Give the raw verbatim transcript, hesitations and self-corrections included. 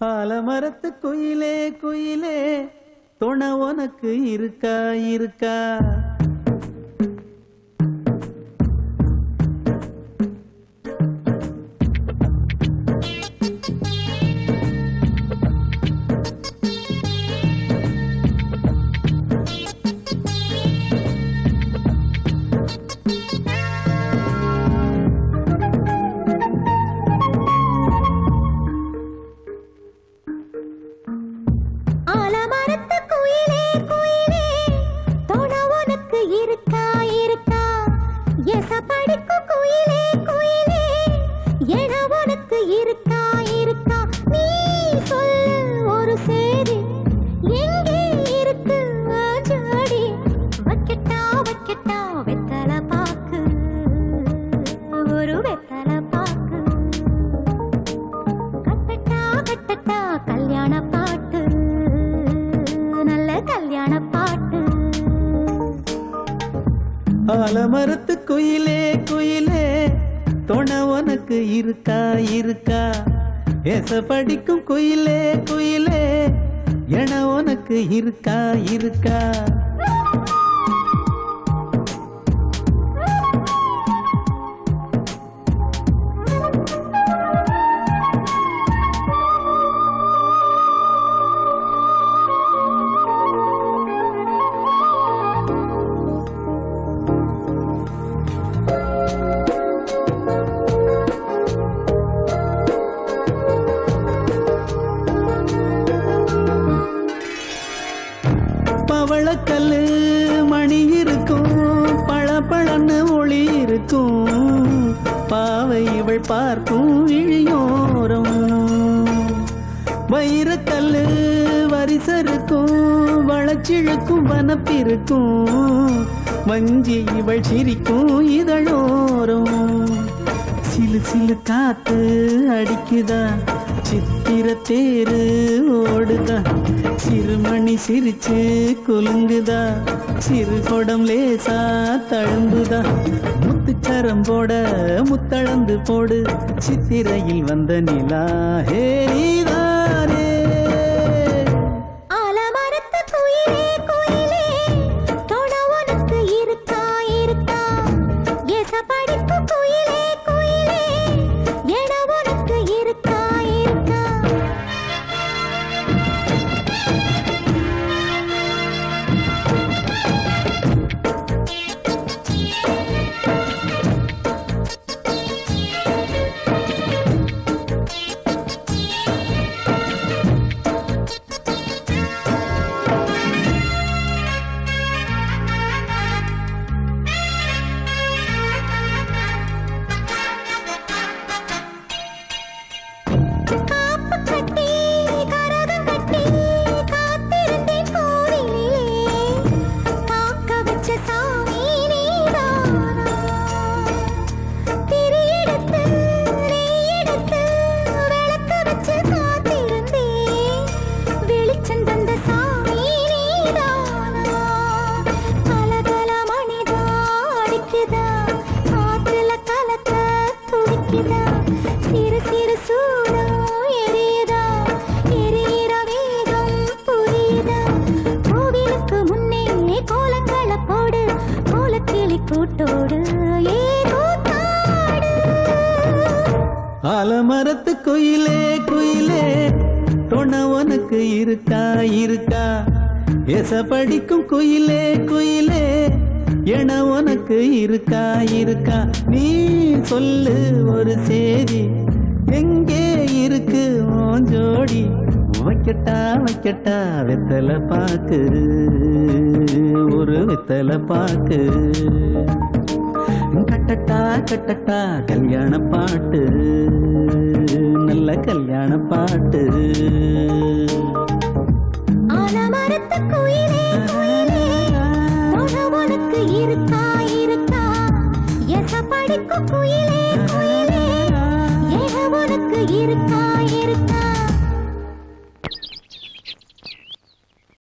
ஆலமரத்து குயிலே குயிலே துணை உனக்கு இருக்கா இருக்கா? ஆலமரத்து குயிலே குயிலே துணை உனக்கு இருக்கா இருக்கா? ஏச படிக்கும் குயிலே குயிலே என உனக்கு இருக்கா இருக்கா? பவளக்கல்லு மணி இருக்கும், பழப்பழன்னு ஒளி இருக்கும், பாவை இவள் பார்க்கும் இழியோரம். வைரக்கல்லு வரிசருக்கும், வளச்சிழுக்கும் வனப்பிருக்கும், வஞ்சி இவள் சிரிக்கும் இதழோரம். சிலு சிலு காத்து அடிக்குதா, சித்திர தேரு ஓடுதா, சிறுமணி சிரிச்சு குலுங்குதா, சிறு கொடம் லேசா தழும்புதா, முத்துச்சரம் போட முத்தளந்து போடு, சித்திரையில் வந்த நிலா ஹே நீதானே. ஆலமரத்து குயிலே குயிலே துணை உனக்கு இருக்கா இருக்கா? ஏச படிக்கும் குயிலே குயிலே என உனக்கு இருக்கா இருக்கா? ஆலமரத்து குயிலே குயிலே துணை உனக்கு இருக்கா இருக்கா? ஏச படிக்கும் குயிலே குயிலே என உனக்கு இருக்கா இருக்கா? நீ சொல்லு ஒரு சேதி, எங்கே இருக்கு உன் ஜோடி? வைக்கட்டா வைக்கட்டா வெத்தலை பாக்கு, ஒரு வெத்தலை பாக்கு, கட்டட்டா கட்டட்டா கல்யாண பாட்டு, நல்ல கல்யாண பாட்டு. ஆலமரத்து குயிலே குயிலே துணை உனக்கு இருக்கா இருக்கா? ஏச படிக்கும் குயிலே குயிலே என உனக்கு இருக்கா